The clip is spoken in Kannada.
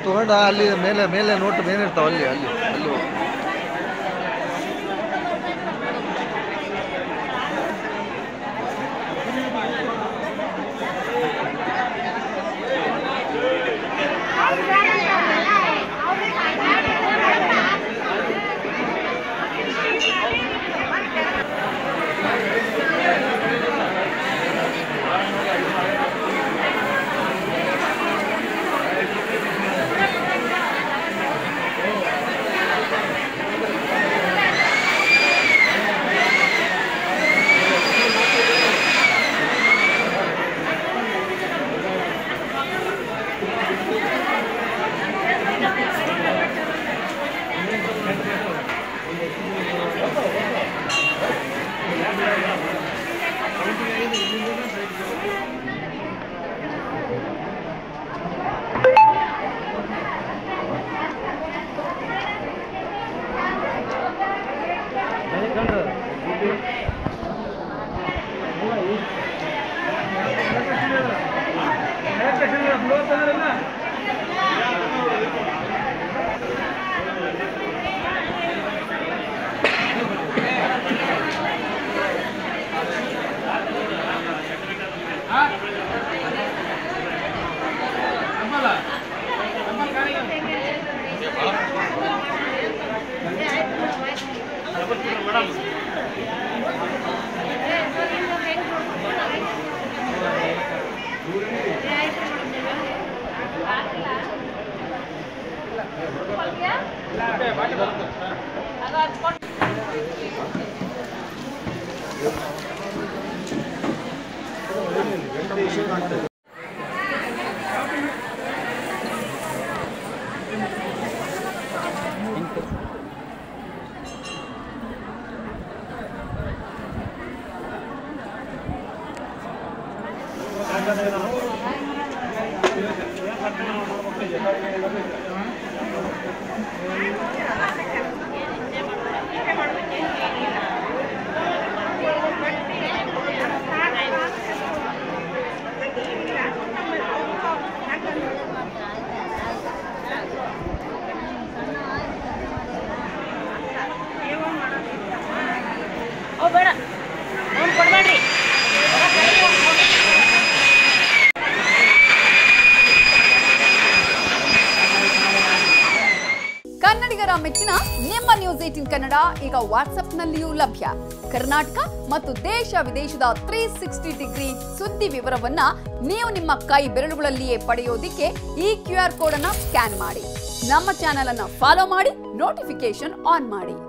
ತಗೊಂಡು ಅಲ್ಲಿ ಮೇಲೆ ಮೇಲೆ ನೋಟ್ ಮೇಲೆ ಇರ್ತಾವೆ ಅಲ್ಲಿ ಅಲ್ಲಿ ಅಲ್ಲಿ ಕನ್ನಡಿಗರ ಮೆಚ್ಚಿನ ನಿಮ್ಮ ನ್ಯೂಸ್ 18 ಕನ್ನಡ ಈಗ ವಾಟ್ಸ್ಆಪ್ನಲ್ಲಿಯೂ ಲಭ್ಯ. ಕರ್ನಾಟಕ ಮತ್ತು ದೇಶ ವಿದೇಶದ 360 ಡಿಗ್ರಿ ಸುದ್ದಿ ವಿವರವನ್ನ ನೀವು ನಿಮ್ಮ ಕೈ ಬೆರಳುಗಳಲ್ಲಿಯೇ ಪಡೆಯೋದಿಕ್ಕೆ ಈ QR ಕೋಡ್ ಅನ್ನು ಸ್ಕ್ಯಾನ್ ಮಾಡಿ. ನಮ್ಮ ಚಾನೆಲ್ ಅನ್ನು ಫಾಲೋ ಮಾಡಿ, ನೋಟಿಫಿಕೇಶನ್ ಆನ್ ಮಾಡಿ.